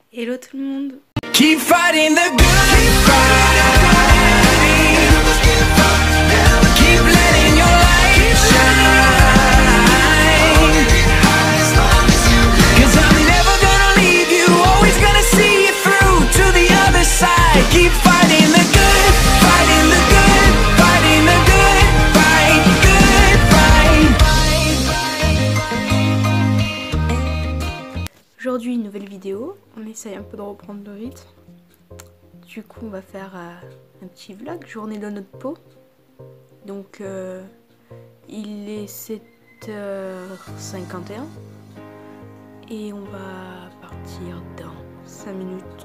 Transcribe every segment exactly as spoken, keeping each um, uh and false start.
Hello tout le monde. Keep fighting the good fight. Keep letting your light shine. Cause I'm never gonna leave you, always gonna see you through to the other side. Keep fighting the good, fighting the good, fighting the good fight, good fight. Aujourd'hui une nouvelle vidéo, on essaye un peu de reprendre le rythme. Du coup on va faire euh, un petit vlog, journée de notre peau. Donc euh, il est sept heures cinquante et un et on va partir dans cinq minutes.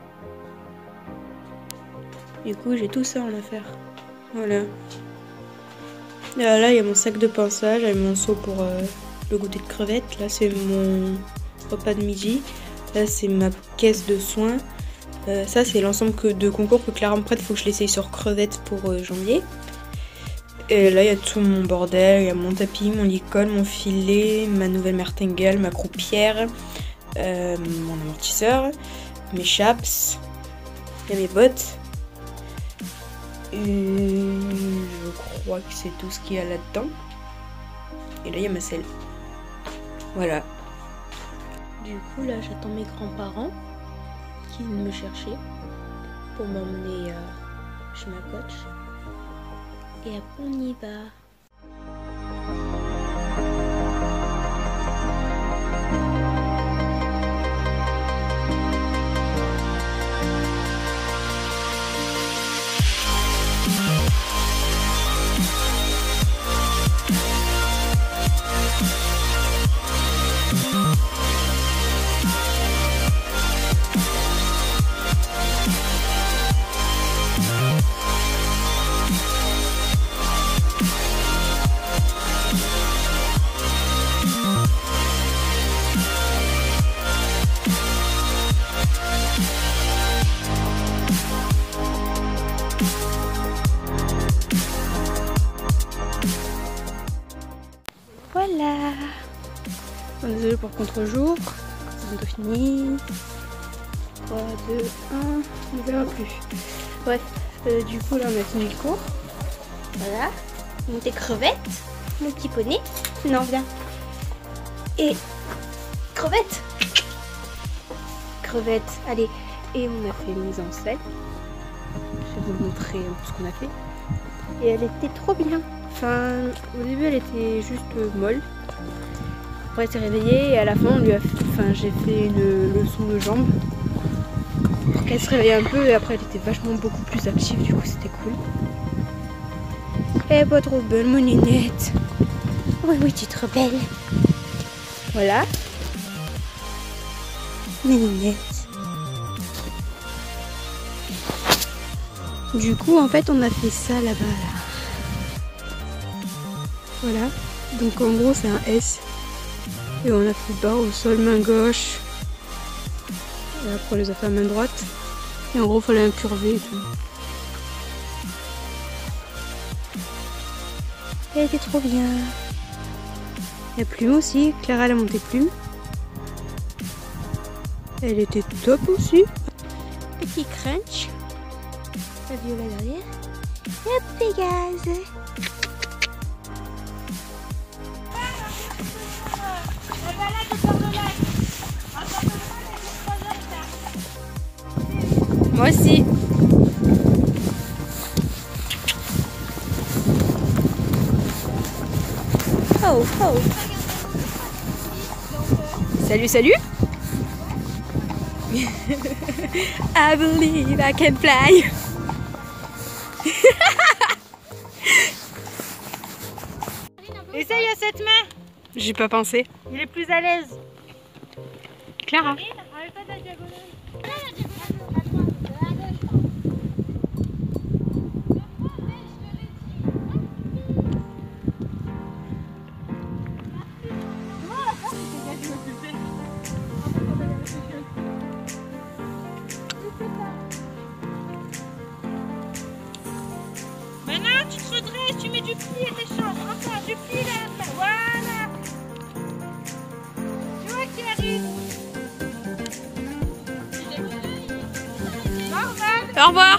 Du coup j'ai tout ça en affaire. Voilà. Et là il y a mon sac de pinçage avec mon seau pour euh, le goûter de crevettes. Là c'est mon repas de midi. Là c'est ma caisse de soins. Euh, ça c'est l'ensemble que, de concours que Clara me prête. Faut que je l'essaye sur crevettes pour euh, janvier. Et là il y a tout mon bordel. Il y a mon tapis, mon licol, mon filet, ma nouvelle martingale, ma croupière, euh, mon amortisseur, mes chaps, il y a mes bottes. Et je crois que c'est tout ce qu'il y a là-dedans. Et là il y a ma selle. Voilà. Du coup là j'attends mes grands-parents qui viennent me chercher pour m'emmener euh, chez ma coach. Et après on y va. Voilà. Bon, désolé pour le contre-jour. C'est bientôt fini. trois, deux, un. On ne verra plus. Bref, euh, du coup là on a fini le cours. Voilà. Donc tes crevettes. Mon petit poney. Non, viens. Et crevettes. Crevettes. Allez. Et on a fait une mise en selle. Je vais vous montrer un peu ce qu'on a fait. Et elle était trop bien. Enfin, au début elle était juste molle. Après elle s'est réveillée et à la fin on lui a fait, enfin j'ai fait une leçon de jambes pour qu'elle se réveille un peu et après elle était vachement beaucoup plus active, du coup c'était cool. Elle est pas trop belle mon nénette. Oui oui tu es trop belle. Voilà. Mes nénettes. Du coup en fait on a fait ça là-bas là. Voilà, donc en gros c'est un S. Et on a fait barre au sol, main gauche. Et après on les a fait à main droite. Et en gros il fallait incurver et tout. Elle était trop bien. La plume aussi, Clara elle a monté plume. Elle était top aussi. Petit crunch. La violet derrière. Et Pégase. Moi aussi. Oh, oh. Salut, salut. I believe I can fly. Essaye à cette main. J'ai pas pensé. Il est plus à l'aise. Clara. Maintenant tu te redresses, tu mets du pli et t'échanges. Encore du pli là. Voilà. Tu vois qui arrive. Au revoir.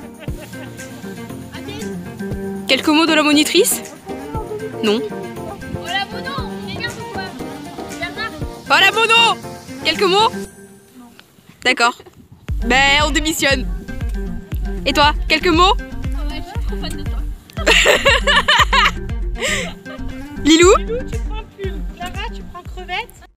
Quelques mots de la monitrice? Non. Oh la mono, regarde ou quoi? Bernard? Oh la mono! Quelques mots? D'accord. Ben on démissionne. Et toi, quelques mots? Ah ouais, je suis trop fan de toi. Lilou? Lilou, tu prends plume. Clara, tu prends crevette.